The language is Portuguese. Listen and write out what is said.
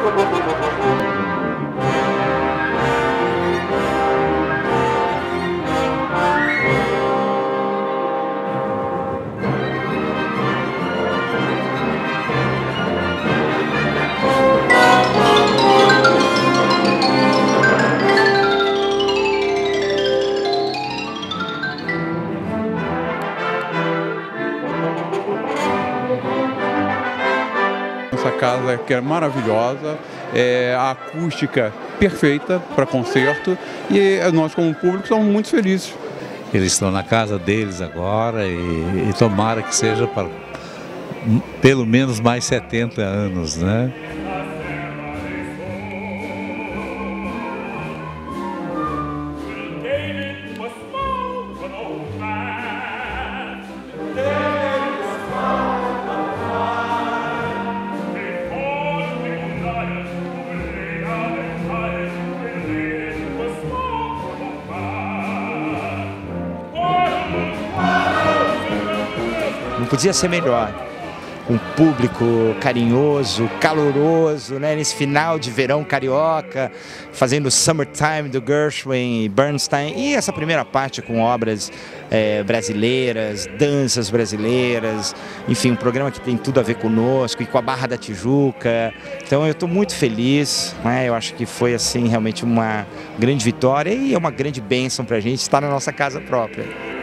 Essa casa que é maravilhosa, a acústica perfeita para concerto e nós como público somos muito felizes. Eles estão na casa deles agora e tomara que seja para pelo menos mais 70 anos, né? Não podia ser melhor. Um público carinhoso, caloroso, né? Nesse final de verão carioca, fazendo Summertime do Gershwin e Bernstein. E essa primeira parte com obras brasileiras, danças brasileiras, enfim, um programa que tem tudo a ver conosco e com a Barra da Tijuca. Então eu estou muito feliz, né? Eu acho que foi assim realmente uma grande vitória e é uma grande bênção para a gente estar na nossa casa própria.